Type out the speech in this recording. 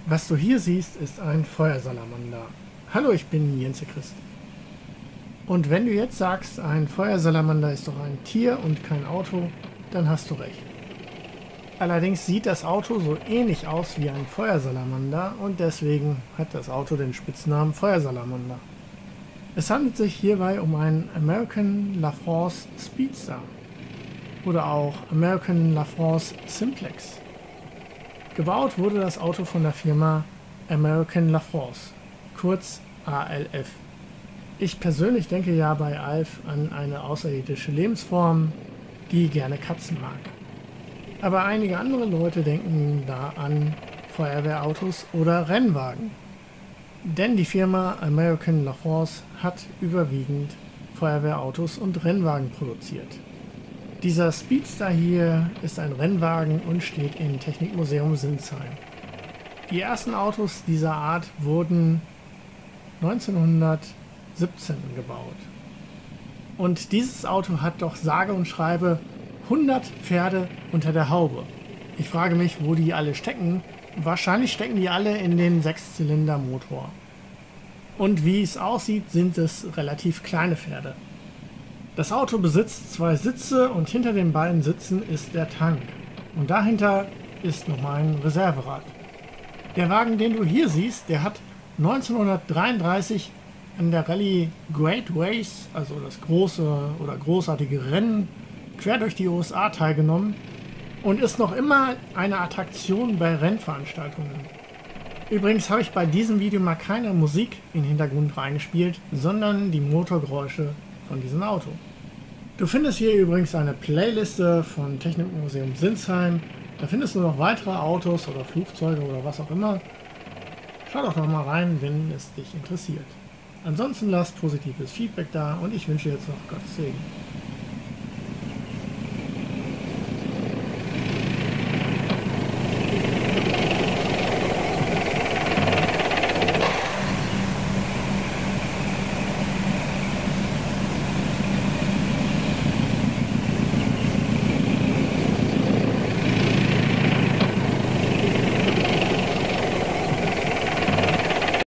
Was du hier siehst, ist ein Feuersalamander. Hallo, ich bin Jense Christ. Und wenn du jetzt sagst, ein Feuersalamander ist doch ein Tier und kein Auto, dann hast du recht. Allerdings sieht das Auto so ähnlich aus wie ein Feuersalamander und deswegen hat das Auto den Spitznamen Feuersalamander. Es handelt sich hierbei um einen American LaFrance Speedster oder auch American LaFrance Simplex. Gebaut wurde das Auto von der Firma American LaFrance, kurz ALF. Ich persönlich denke ja bei ALF an eine außerirdische Lebensform, die gerne Katzen mag. Aber einige andere Leute denken da an Feuerwehrautos oder Rennwagen. Denn die Firma American LaFrance hat überwiegend Feuerwehrautos und Rennwagen produziert. Dieser Speedster hier ist ein Rennwagen und steht im Technikmuseum Sinsheim. Die ersten Autos dieser Art wurden 1917 gebaut. Und dieses Auto hat doch sage und schreibe 100 Pferde unter der Haube. Ich frage mich, wo die alle stecken. Wahrscheinlich stecken die alle in den 6-Zylinder-Motor. Und wie es aussieht, sind es relativ kleine Pferde. Das Auto besitzt 2 Sitze und hinter den beiden Sitzen ist der Tank. Und dahinter ist nochmal ein Reserverad. Der Wagen, den du hier siehst, der hat 1933 an der Rallye Great Race, also das große oder großartige Rennen, quer durch die USA teilgenommen und ist noch immer eine Attraktion bei Rennveranstaltungen. Übrigens habe ich bei diesem Video mal keine Musik in den Hintergrund reingespielt, sondern die Motorgeräusche von diesem Auto. Du findest hier übrigens eine Playliste von Technikmuseum Sinsheim. Da findest du noch weitere Autos oder Flugzeuge oder was auch immer. Schau doch noch mal rein, wenn es dich interessiert. Ansonsten lasst positives Feedback da und ich wünsche jetzt noch Gottes Segen.